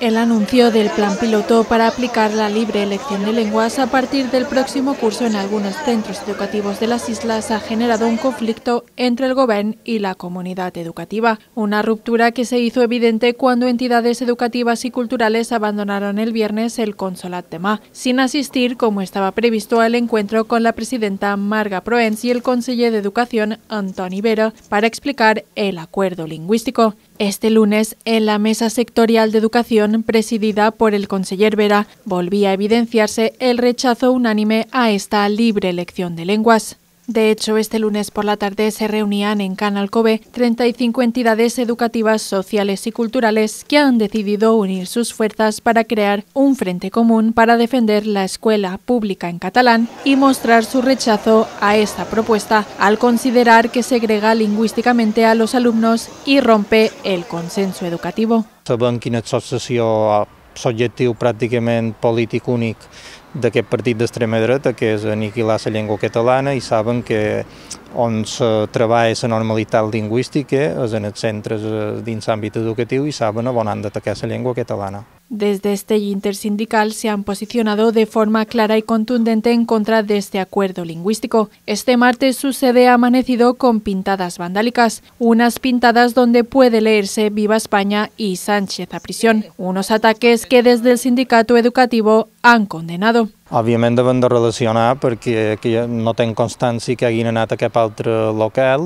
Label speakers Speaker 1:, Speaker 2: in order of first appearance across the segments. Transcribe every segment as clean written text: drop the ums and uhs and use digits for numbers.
Speaker 1: El anuncio del plan piloto para aplicar la libre elección de lenguas a partir del próximo curso en algunos centros educativos de las islas ha generado un conflicto entre el Gobierno y la comunidad educativa. Una ruptura que se hizo evidente cuando entidades educativas y culturales abandonaron el viernes el Consolat de Mar, sin asistir como estaba previsto al encuentro con la presidenta Marga Proens y el conseller de Educación Antoni Vera para explicar el acuerdo lingüístico. Este lunes, en la mesa sectorial de educación presidida por el conseller Vera, volvía a evidenciarse el rechazo unánime a esta libre elección de lenguas. De hecho, este lunes por la tarde se reunían en Can Alcover 35 entidades educativas, sociales y culturales que han decidido unir sus fuerzas para crear un frente común para defender la escuela pública en catalán y mostrar su rechazo a esta propuesta al considerar que segrega lingüísticamente a los alumnos y rompe el consenso educativo.
Speaker 2: Sabem quina és l'objectiu pràcticament polític únic d'aquest partit d'extrema dreta, que és aniquilar la llengua catalana, i saben que on se treballa la normalitat lingüística és en els centres dins l'àmbit educatiu i saben on han d'atacar la llengua catalana.
Speaker 1: Desde este intersindical se han posicionado de forma clara y contundente en contra de este acuerdo lingüístico. Este martes su sede ha amanecido con pintadas vandálicas, unas pintadas donde puede leerse Viva España y Sánchez a prisión, unos ataques que desde el sindicato educativo han condenado.
Speaker 2: Òbviament devem de relacionar perquè no tenc constància que hagin anat a cap altre local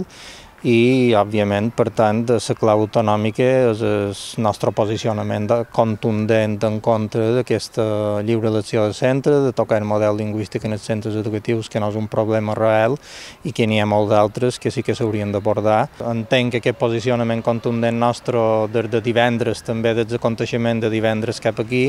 Speaker 2: i, òbviament, per tant, la clau autonòmica és el nostre posicionament contundent en contra d'aquesta lliure elecció de centre, de tocar el model lingüístic en els centres educatius, que no és un problema real i que n'hi ha molts d'altres que sí que s'haurien d'abordar. Entenc que aquest posicionament contundent nostre des de divendres, també des del aconteixement de divendres cap aquí,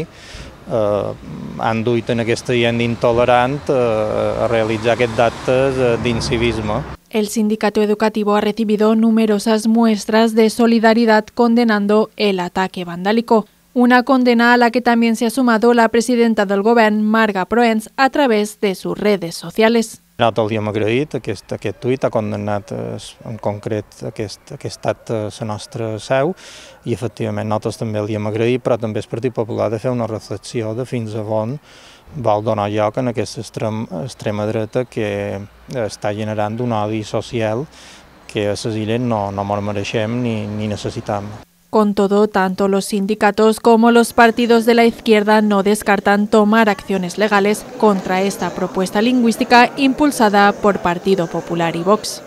Speaker 2: han duit en aquesta gent intolerant a realitzar aquests actes d'incivisme.
Speaker 1: El sindicato educativo ha recibido numerosas muestras de solidaridad condenando el ataque vandálico, una condena a la que también se ha sumado la presidenta del Gobierno, Marga Proens, a través de sus redes sociales.
Speaker 2: Nosaltres li hem agraït aquest tuit, ha condemnat en concret aquest acte a la nostra seu i efectivament nosaltres també li hem agraït, però també el Partit Popular de fer una reflexió de fins a on vol donar lloc en aquesta extrema dreta que està generant un odi social que a les illes no ens mereixem ni necessitem.
Speaker 1: Con todo, tanto los sindicatos como los partidos de la izquierda no descartan tomar acciones legales contra esta propuesta lingüística impulsada por Partido Popular y Vox.